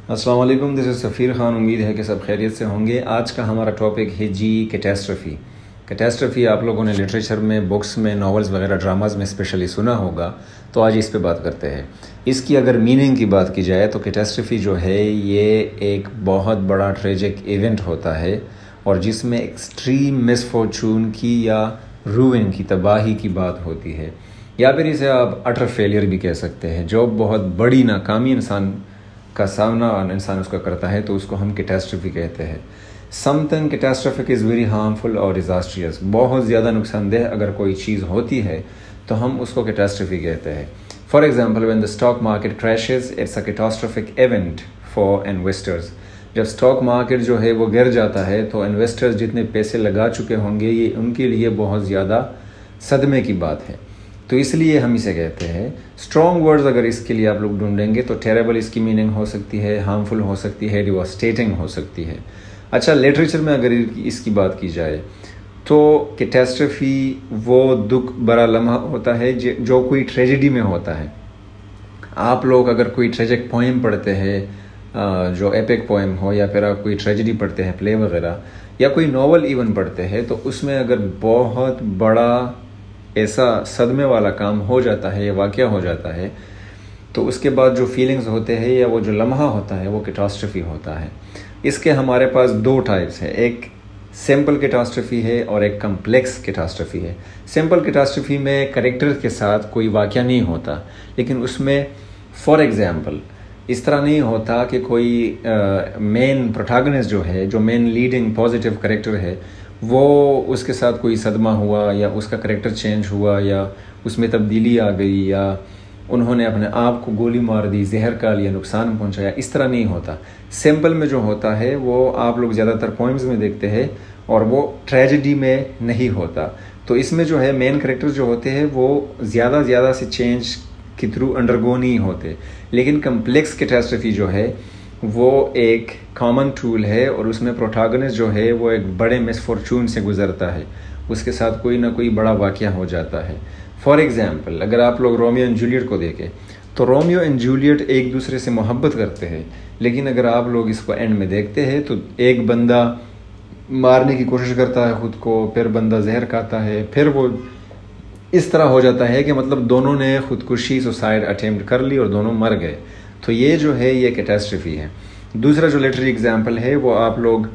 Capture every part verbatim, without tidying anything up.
अस्सलाम वालेकुम, this is सफ़ीर ख़ान। उम्मीद है कि सब खैरियत से होंगे। आज का हमारा टॉपिक है जी कैटास्ट्रफी। कैटास्ट्रफी आप लोगों ने लिटरेचर में, बुक्स में, नॉवेल्स वगैरह, ड्रामाज में स्पेशली सुना होगा, तो आज इस पे बात करते हैं। इसकी अगर मीनिंग की बात की जाए तो कैटास्ट्रफी जो है ये एक बहुत बड़ा ट्रेजिक इवेंट होता है और जिसमें एक्सट्रीम मिसफॉर्चून की या रूइन की, तबाही की बात होती है, या फिर इसे आप अटर फेलियर भी कह सकते हैं। जो बहुत बड़ी नाकामी इंसान का सामना इंसान उसका करता है तो उसको हम कैटास्ट्रफी कहते हैं। Something catastrophic is very harmful और डिज़ास्ट्रियस। बहुत ज़्यादा नुकसानदेह अगर कोई चीज़ होती है तो हम उसको कैटास्ट्रफी कहते हैं। For example, when the stock market crashes, it's a catastrophic event for investors. जब स्टॉक मार्केट जो है वो गिर जाता है तो इन्वेस्टर्स जितने पैसे लगा चुके होंगे ये उनके लिए बहुत ज़्यादा सदमे की बात है, तो इसलिए हम इसे कहते हैं। स्ट्रॉन्ग वर्ड्स अगर इसके लिए आप लोग ढूंढेंगे तो टेरेबल इसकी मीनिंग हो सकती है, हार्मफुल हो सकती है, डिवास्टेटिंग हो सकती है। अच्छा, लिटरेचर में अगर इसकी बात की जाए तो कैटास्ट्रफी वो दुख भरा लम्हा होता है जो कोई ट्रेजेडी में होता है। आप लोग अगर कोई ट्रेजिक पोएम पढ़ते हैं, जो एपिक पोएम हो, या फिर आप कोई ट्रेजेडी पढ़ते हैं, प्ले वगैरह, या कोई नॉवल इवन पढ़ते हैं, तो उसमें अगर बहुत बड़ा ऐसा सदमे वाला काम हो जाता है या वाक़या हो जाता है तो उसके बाद जो फीलिंग्स होते हैं या वो जो लम्हा होता है वो कैटास्ट्रफी होता है। इसके हमारे पास दो टाइप्स हैं, एक सिंपल कैटास्ट्रफी है और एक कम्प्लेक्स कैटास्ट्रफी है। सिंपल कैटास्ट्रफी में कैरेक्टर के साथ कोई वाक़या नहीं होता, लेकिन उसमें फॉर एग्ज़ाम्पल इस तरह नहीं होता कि कोई मेन प्रोटैगनिस्ट जो है, जो मेन लीडिंग पॉजिटिव कैरेक्टर है, वो उसके साथ कोई सदमा हुआ या उसका करैक्टर चेंज हुआ या उसमें तब्दीली आ गई या उन्होंने अपने आप को गोली मार दी, जहर का लिया, नुकसान पहुंचाया। इस तरह नहीं होता। सिंपल में जो होता है वो आप लोग ज़्यादातर पोइम्स में देखते हैं और वो ट्रेजेडी में नहीं होता। तो इसमें जो है मेन कैरेक्टर जो होते हैं वो ज़्यादा ज़्यादा से चेंज के थ्रू अंडरगो नहीं होते। लेकिन कम्प्लेक्स कैटास्ट्रफी जो है वो एक कॉमन टूल है और उसमें प्रोटैगनिस्ट जो है वो एक बड़े मिसफॉर्चून से गुजरता है, उसके साथ कोई ना कोई बड़ा वाक़या हो जाता है। फॉर एग्ज़ाम्पल, अगर आप लोग रोमियो एंड जूलियट को देखें तो रोमियो एंड जूलियट एक दूसरे से मोहब्बत करते हैं, लेकिन अगर आप लोग इसको एंड में देखते हैं तो एक बंदा मारने की कोशिश करता है खुद को, फिर बंदा जहर खाता है, फिर वो इस तरह हो जाता है कि मतलब दोनों ने खुदकुशी, सुसाइड अटेम्प्ट कर ली और दोनों मर गए। तो ये जो है ये कैटास्ट्रफी है। दूसरा जो लिटरेरी एग्जाम्पल है वो आप लोग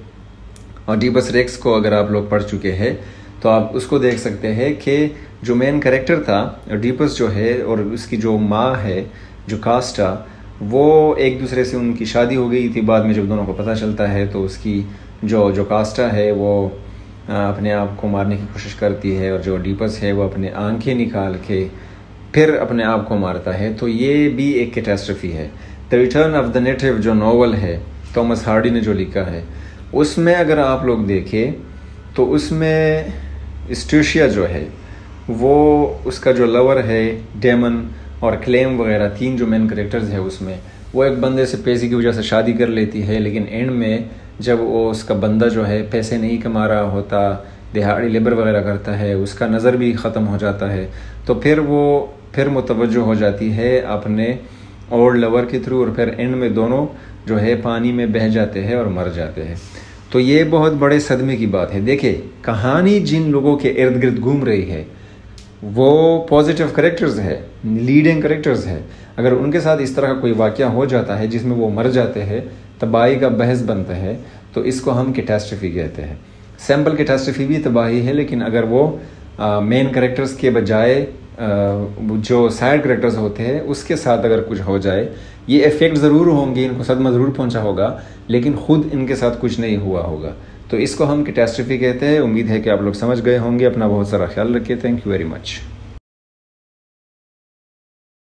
ऑडिपस रेक्स को अगर आप लोग पढ़ चुके हैं तो आप उसको देख सकते हैं कि जो मेन कैरेक्टर था ऑडिपस जो है और उसकी जो माँ है, जो कास्टा, वो एक दूसरे से उनकी शादी हो गई थी। बाद में जब दोनों को पता चलता है तो उसकी जो जो कास्टा है वो अपने आप को मारने की कोशिश करती है और जो ऑडिपस है वो अपने आंखें निकाल के फिर अपने आप को मारता है। तो ये भी एक कैटास्ट्रफी है। The return of the native जो नॉवल है, थॉमस हार्डी ने जो लिखा है, उसमें अगर आप लोग देखें तो उसमें स्ट्यूशिया जो है वो उसका जो लवर है, डेमन और क्लेम वगैरह, तीन जो मेन कैरेक्टर्स है उसमें, वो एक बंदे से पैसे की वजह से शादी कर लेती है, लेकिन एंड में जब वो उसका बंदा जो है पैसे नहीं कमा रहा होता, दिहाड़ी लेबर वगैरह करता है, उसका नज़र भी ख़त्म हो जाता है, तो फिर वो फिर मुतवज्जो हो जाती है अपने ओल्ड लवर के थ्रू और फिर एंड में दोनों जो है पानी में बह जाते हैं और मर जाते हैं। तो ये बहुत बड़े सदमे की बात है। देखिए, कहानी जिन लोगों के इर्द गिर्द घूम रही है वो पॉजिटिव कैरेक्टर्स है, लीडिंग कैरेक्टर्स है। अगर उनके साथ इस तरह का कोई वाक़या हो जाता है जिसमें वो मर जाते हैं, तबाही का बहस बनता है, तो इसको हम कैटास्ट्रफी कहते हैं। सिंपल कैटास्ट्रफी भी तबाही है, लेकिन अगर वो मेन कैरेक्टर्स के बजाय जो साइड कैरेक्टर्स होते हैं उसके साथ अगर कुछ हो जाए, ये इफ़ेक्ट ज़रूर होंगे, इनको सदमा ज़रूर पहुंचा होगा, लेकिन खुद इनके साथ कुछ नहीं हुआ होगा, तो इसको हम कैटास्ट्रफी कहते हैं। उम्मीद है कि आप लोग समझ गए होंगे। अपना बहुत सारा ख्याल रखिए। Thank you very much.